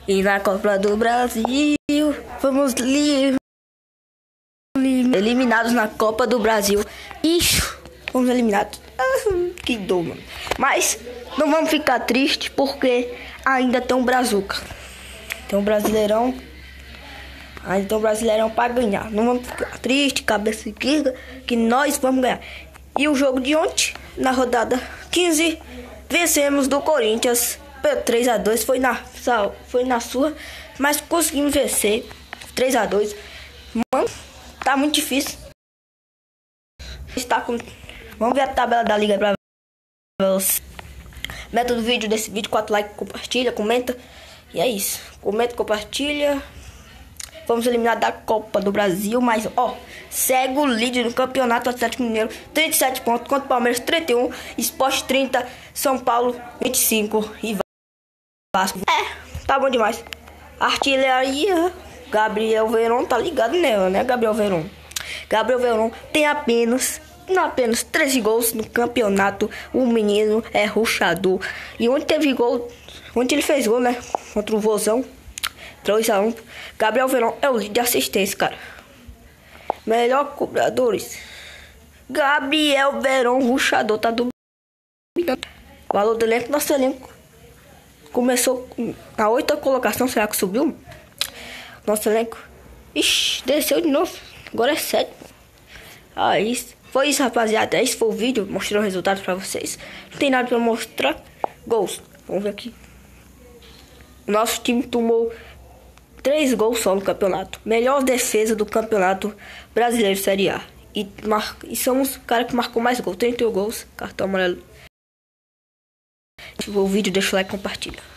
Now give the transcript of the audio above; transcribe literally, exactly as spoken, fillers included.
E na Copa do Brasil, fomos li eliminados na Copa do Brasil. Ixi, fomos eliminados. Ah, que dor, mano. Mas não vamos ficar tristes porque ainda tem um Brazuca. Tem um Brasileirão. Ainda tem um Brasileirão pra ganhar. Não vamos ficar tristes, cabeça esquerda, que nós vamos ganhar. E o jogo de ontem, na rodada quinze, vencemos do Corinthians três a dois. Foi na, foi na sua, mas conseguimos vencer três a dois. Mano, tá muito difícil. Está com... Vamos ver a tabela da liga pra você. Meta do vídeo desse vídeo, quatro likes, compartilha, comenta. E é isso. Comenta, compartilha. Vamos eliminar da Copa do Brasil, mas ó, segue o líder no campeonato. Atlético Mineiro, trinta e sete pontos, contra o Palmeiras, trinta e um, Sport trinta, São Paulo, vinte e cinco e Vasco. É, tá bom demais. Artilharia, Gabriel Veron, tá ligado nela, né, Gabriel Veron? Gabriel Veron tem apenas, não apenas treze gols no campeonato. O menino é rushador. E onde teve gol, onde ele fez gol, né, contra o Vozão, três a um. Gabriel Veron é o líder de assistência, cara. Melhor cobradores, Gabriel Veron, rushador, tá duvidando. Valor do elenco, nosso elenco começou na oitava colocação. Será que subiu? Nosso elenco, ixi, desceu de novo. Agora é sétimo. Ah, isso. Foi isso, rapaziada. Esse foi o vídeo, mostrando o resultado pra vocês. Não tem nada pra mostrar. Gols, vamos ver aqui. Nosso time tomou três gols só no campeonato. Melhor defesa do campeonato brasileiro Série A. E, mar... e somos o cara que marcou mais gols. trinta e um gols, cartão amarelo. Se for o vídeo, deixa o like e compartilha.